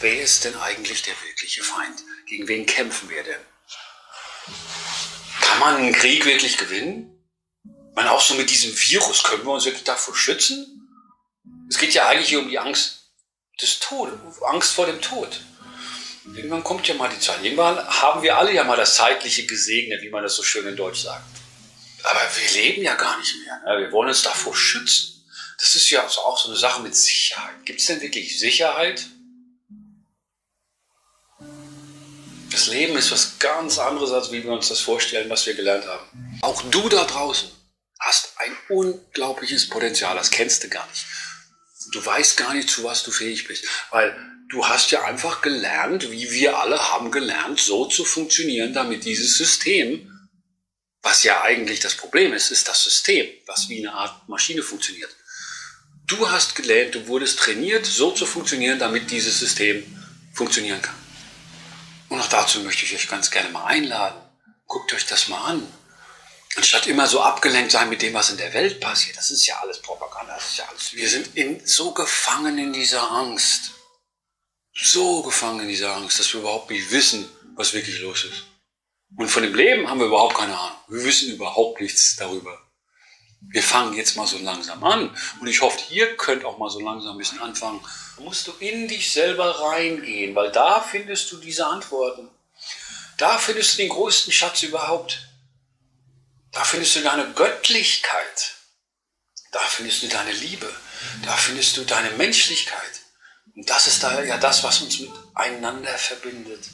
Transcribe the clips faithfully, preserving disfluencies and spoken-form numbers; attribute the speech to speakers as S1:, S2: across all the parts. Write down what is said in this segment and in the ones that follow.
S1: wer ist denn eigentlich der wirkliche Feind? Gegen wen kämpfen wir denn? Kann man einen Krieg wirklich gewinnen? Ich meine, auch so mit diesem Virus, können wir uns wirklich davor schützen? Es geht ja eigentlich hier um die Angst des Todes, Angst vor dem Tod. Irgendwann kommt ja mal die Zeit. Irgendwann haben wir alle ja mal das Zeitliche gesegnet, wie man das so schön in Deutsch sagt. Aber wir leben ja gar nicht mehr. Ne? Wir wollen uns davor schützen. Das ist ja auch so eine Sache mit Sicherheit. Gibt es denn wirklich Sicherheit? Das Leben ist was ganz anderes, als wie wir uns das vorstellen, was wir gelernt haben. Auch du da draußen hast ein unglaubliches Potenzial. Das kennst du gar nicht. Du weißt gar nicht, zu was du fähig bist. Weil du hast ja einfach gelernt, wie wir alle haben gelernt, so zu funktionieren, damit dieses System, was ja eigentlich das Problem ist, ist das System, was wie eine Art Maschine funktioniert. Du hast gelernt, du wurdest trainiert, so zu funktionieren, damit dieses System funktionieren kann. Und auch dazu möchte ich euch ganz gerne mal einladen. Guckt euch das mal an. Anstatt immer so abgelenkt sein mit dem, was in der Welt passiert. Das ist ja alles Propaganda. Das ist ja alles. Wir sind in, so gefangen in dieser Angst. So gefangen in dieser Angst, dass wir überhaupt nicht wissen, was wirklich los ist. Und von dem Leben haben wir überhaupt keine Ahnung. Wir wissen überhaupt nichts darüber. Wir fangen jetzt mal so langsam an. Und ich hoffe, ihr könnt auch mal so langsam ein bisschen anfangen. Da musst du in dich selber reingehen, weil da findest du diese Antworten. Da findest du den größten Schatz überhaupt. Da findest du deine Göttlichkeit. Da findest du deine Liebe. Da findest du deine Menschlichkeit. Und das ist da ja das, was uns miteinander verbindet.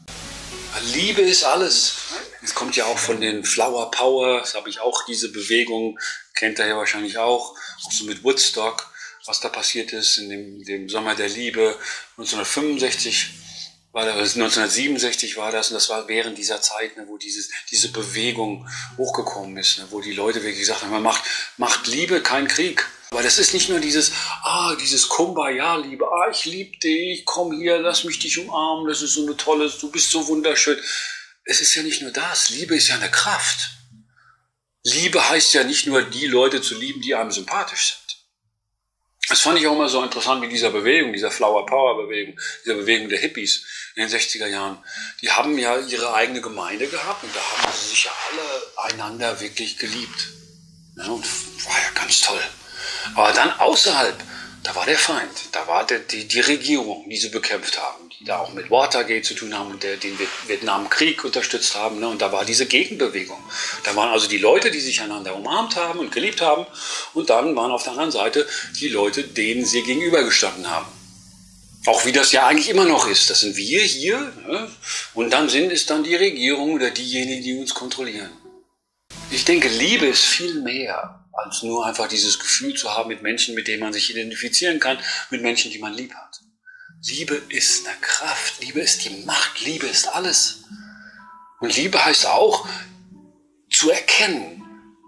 S1: Liebe ist alles. Es kommt ja auch von den Flower Power, das habe ich auch, diese Bewegung, kennt ihr ja wahrscheinlich auch, auch so mit Woodstock, was da passiert ist in dem, dem Sommer der Liebe. neunzehnhundertfünfundsechzig war das, neunzehnhundertsiebenundsechzig war das, und das war während dieser Zeit, ne, wo dieses, diese Bewegung hochgekommen ist, ne, wo die Leute wirklich gesagt haben, man macht, macht Liebe, kein Krieg. Aber das ist nicht nur dieses, ah, dieses Kumbaya-Liebe, ah, ich liebe dich, komm hier, lass mich dich umarmen, das ist so eine tolle, du bist so wunderschön. Es ist ja nicht nur das, Liebe ist ja eine Kraft. Liebe heißt ja nicht nur, die Leute zu lieben, die einem sympathisch sind. Das fand ich auch immer so interessant mit dieser Bewegung, dieser Flower Power Bewegung, dieser Bewegung der Hippies in den sechziger Jahren. Die haben ja ihre eigene Gemeinde gehabt und da haben sie sich ja alle einander wirklich geliebt. Ja, und war ja ganz toll. Aber dann außerhalb, da war der Feind, da war der, die, die Regierung, die sie bekämpft haben, die da auch mit Watergate zu tun haben und der, den Vietnamkrieg unterstützt haben. Ne? Und da war diese Gegenbewegung. Da waren also die Leute, die sich einander umarmt haben und geliebt haben. Und dann waren auf der anderen Seite die Leute, denen sie gegenübergestanden haben. Auch wie das ja eigentlich immer noch ist. Das sind wir hier. Ne? Und dann sind es dann die Regierung oder diejenigen, die uns kontrollieren. Ich denke, Liebe ist viel mehr als nur einfach dieses Gefühl zu haben mit Menschen, mit denen man sich identifizieren kann, mit Menschen, die man lieb hat. Liebe ist eine Kraft, Liebe ist die Macht, Liebe ist alles. Und Liebe heißt auch, zu erkennen.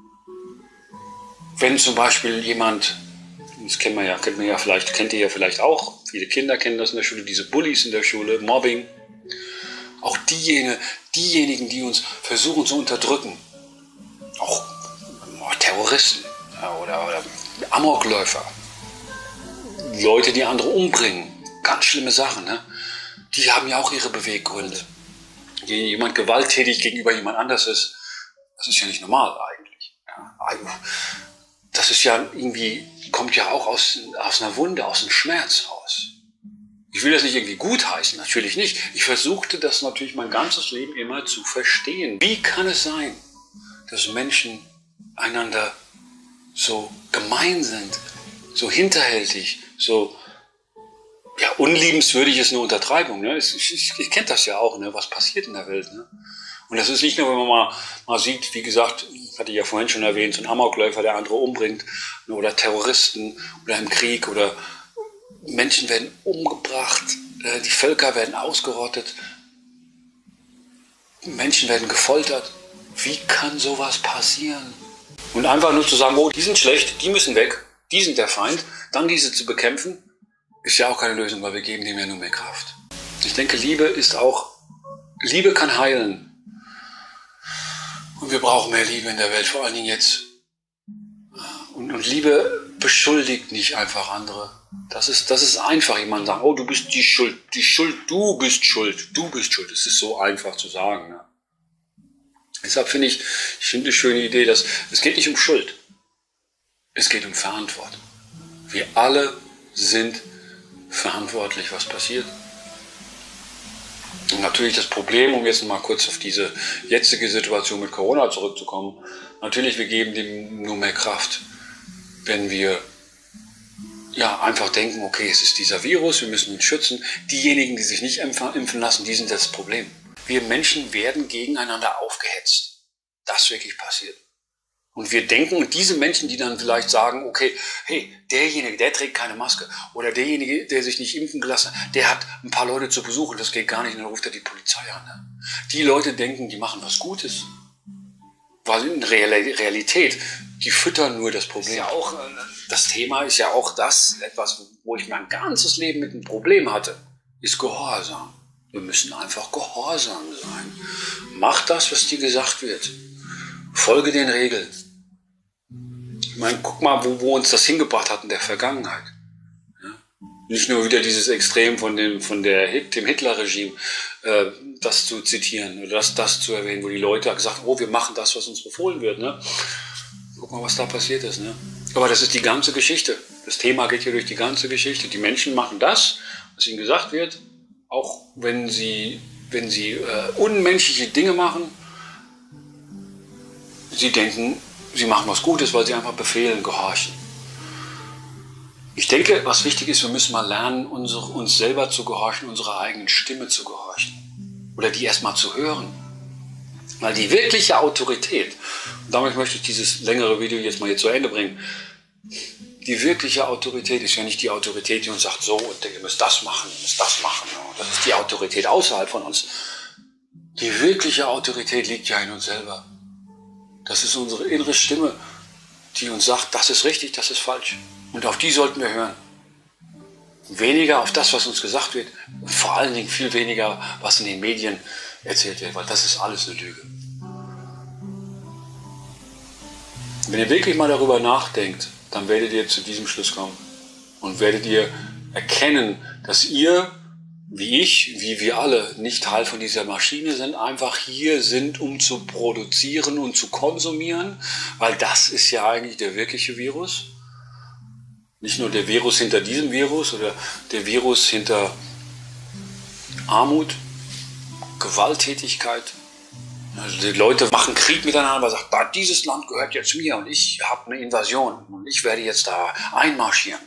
S1: Wenn zum Beispiel jemand, das kennt man ja, kennt man ja vielleicht, kennt ihr ja vielleicht auch, viele Kinder kennen das in der Schule, diese Bullies in der Schule, Mobbing. Auch diejenigen, diejenigen, die uns versuchen zu unterdrücken. Auch Terroristen oder, oder Amokläufer, Leute, die andere umbringen, ganz schlimme Sachen, ne? Die haben ja auch ihre Beweggründe. Wenn jemand gewalttätig gegenüber jemand anders ist, das ist ja nicht normal eigentlich. Ja? Das ist ja irgendwie, kommt ja auch aus, aus einer Wunde, aus einem Schmerz raus. Ich will das nicht irgendwie gutheißen, natürlich nicht. Ich versuchte das natürlich mein ganzes Leben immer zu verstehen. Wie kann es sein, dass Menschen einander so gemein sind, so hinterhältig, so ja, unliebenswürdig ist eine Untertreibung. Ne? Ich, ich, ich kenne das ja auch, ne? Was passiert in der Welt. Ne? Und das ist nicht nur, wenn man mal, mal sieht, wie gesagt, hatte ich ja vorhin schon erwähnt, so ein Amokläufer, der andere umbringt, ne? Oder Terroristen oder im Krieg oder Menschen werden umgebracht, äh, die Völker werden ausgerottet, Menschen werden gefoltert. Wie kann sowas passieren? Und einfach nur zu sagen, oh, die sind schlecht, die müssen weg, die sind der Feind, dann diese zu bekämpfen, ist ja auch keine Lösung, weil wir geben dem ja nur mehr Kraft. Ich denke, Liebe ist auch, Liebe kann heilen. Und wir brauchen mehr Liebe in der Welt, vor allen Dingen jetzt. Und, und Liebe beschuldigt nicht einfach andere. Das ist, das ist einfach, jemand sagen, oh, du bist die Schuld, die Schuld, du bist schuld, du bist schuld. Das ist so einfach zu sagen. Ne? Deshalb finde ich, ich finde eine schöne Idee, dass es geht nicht um Schuld. Es geht um Verantwortung. Wir alle sind verantwortlich, was passiert. Und natürlich das Problem, um jetzt mal kurz auf diese jetzige Situation mit Corona zurückzukommen, natürlich, wir geben dem nur mehr Kraft, wenn wir ja, einfach denken, okay, es ist dieser Virus, wir müssen ihn schützen. Diejenigen, die sich nicht impfen lassen, die sind das Problem. Wir Menschen werden gegeneinander aufgehetzt. Das ist wirklich passiert. Und wir denken, und diese Menschen, die dann vielleicht sagen, okay, hey, derjenige, der trägt keine Maske, oder derjenige, der sich nicht impfen gelassen hat, der hat ein paar Leute zu Besuch und das geht gar nicht, und dann ruft er die Polizei an. Ne? Die Leute denken, die machen was Gutes. Weil in Realität, die füttern nur das Problem. Ja auch, das Thema ist ja auch das, etwas, wo ich mein ganzes Leben mit einem Problem hatte, ist Gehorsam. Wir müssen einfach gehorsam sein. Mach das, was dir gesagt wird. Folge den Regeln. Ich meine, guck mal, wo, wo uns das hingebracht hat in der Vergangenheit. Ja? Nicht nur wieder dieses Extrem von dem, von der, dem Hitler-Regime, äh, das zu zitieren oder das, das zu erwähnen, wo die Leute gesagt haben, oh, wir machen das, was uns befohlen wird. Ne? Guck mal, was da passiert ist. Ne? Aber das ist die ganze Geschichte. Das Thema geht hier durch die ganze Geschichte. Die Menschen machen das, was ihnen gesagt wird, auch wenn sie, wenn sie äh, unmenschliche Dinge machen. Sie denken, sie machen was Gutes, weil sie einfach befehlen, gehorchen. Ich denke, was wichtig ist, wir müssen mal lernen, unsere, uns selber zu gehorchen, unserer eigenen Stimme zu gehorchen. Oder die erstmal zu hören. Weil die wirkliche Autorität, und damit möchte ich dieses längere Video jetzt mal hier zu Ende bringen, die wirkliche Autorität ist ja nicht die Autorität, die uns sagt, so, und ihr müsst das machen, ihr müsst das machen. Das ist die Autorität außerhalb von uns. Die wirkliche Autorität liegt ja in uns selber. Das ist unsere innere Stimme, die uns sagt, das ist richtig, das ist falsch. Und auf die sollten wir hören. Weniger auf das, was uns gesagt wird, und vor allen Dingen viel weniger, was in den Medien erzählt wird, weil das ist alles eine Lüge. Wenn ihr wirklich mal darüber nachdenkt, dann werdet ihr zu diesem Schluss kommen und werdet ihr erkennen, dass ihr, wie ich, wie wir alle, nicht Teil von dieser Maschine sind, einfach hier sind, um zu produzieren und zu konsumieren, weil das ist ja eigentlich der wirkliche Virus. Nicht nur der Virus hinter diesem Virus oder der Virus hinter Armut, Gewalttätigkeit. Also die Leute machen Krieg miteinander, weil sagt, ah, dieses Land gehört jetzt mir und ich habe eine Invasion und ich werde jetzt da einmarschieren.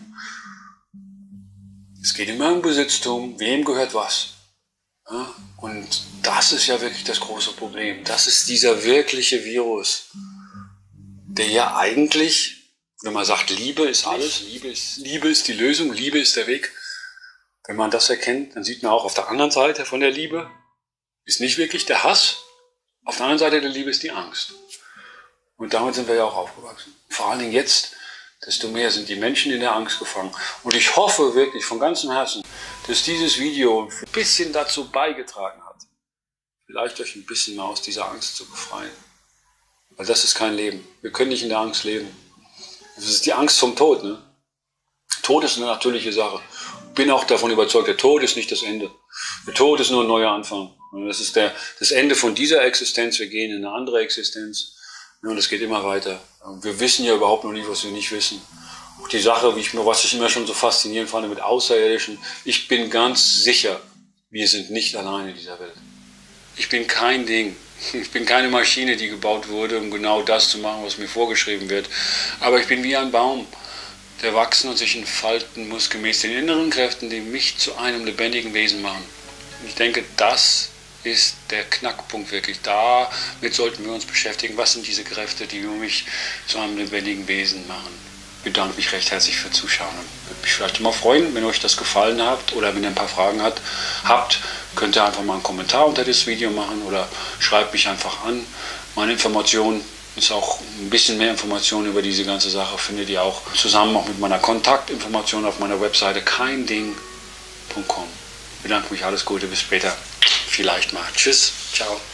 S1: Es geht immer um Besitztum, wem gehört was. Ja? Und das ist ja wirklich das große Problem. Das ist dieser wirkliche Virus, der ja eigentlich, wenn man sagt, Liebe ist alles, Liebe ist, Liebe ist die Lösung, Liebe ist der Weg. Wenn man das erkennt, dann sieht man auch auf der anderen Seite von der Liebe, ist nicht wirklich der Hass. Auf der anderen Seite der Liebe ist die Angst. Und damit sind wir ja auch aufgewachsen. Vor allen Dingen jetzt, desto mehr sind die Menschen in der Angst gefangen. Und ich hoffe wirklich von ganzem Herzen, dass dieses Video ein bisschen dazu beigetragen hat, vielleicht euch ein bisschen mal aus dieser Angst zu befreien. Weil das ist kein Leben. Wir können nicht in der Angst leben. Das ist die Angst vom Tod. Ne? Tod ist eine natürliche Sache. Ich bin auch davon überzeugt, der Tod ist nicht das Ende. Der Tod ist nur ein neuer Anfang. Und das ist der, das Ende von dieser Existenz. Wir gehen in eine andere Existenz. Und es geht immer weiter. Wir wissen ja überhaupt noch nicht, was wir nicht wissen. Auch die Sache, wie ich, was ich immer schon so faszinierend fand mit Außerirdischen. Ich bin ganz sicher, wir sind nicht alleine in dieser Welt. Ich bin kein Ding. Ich bin keine Maschine, die gebaut wurde, um genau das zu machen, was mir vorgeschrieben wird. Aber ich bin wie ein Baum, der wachsen und sich entfalten muss, gemäß den inneren Kräften, die mich zu einem lebendigen Wesen machen. Und ich denke, das ist der Knackpunkt wirklich. Damit sollten wir uns beschäftigen. Was sind diese Kräfte, die mich zu einem lebendigen Wesen machen? Ich bedanke mich recht herzlich für Zuschauen. Ich würde mich vielleicht immer freuen, wenn euch das gefallen hat oder wenn ihr ein paar Fragen hat, habt, könnt ihr einfach mal einen Kommentar unter das Video machen oder schreibt mich einfach an. Meine Informationen ist auch ein bisschen mehr Informationen über diese ganze Sache findet ihr auch zusammen auch mit meiner Kontaktinformation auf meiner Webseite keinding punkt com. Ich bedanke mich, alles Gute, bis später. Vielleicht mal. Tschüss, ciao.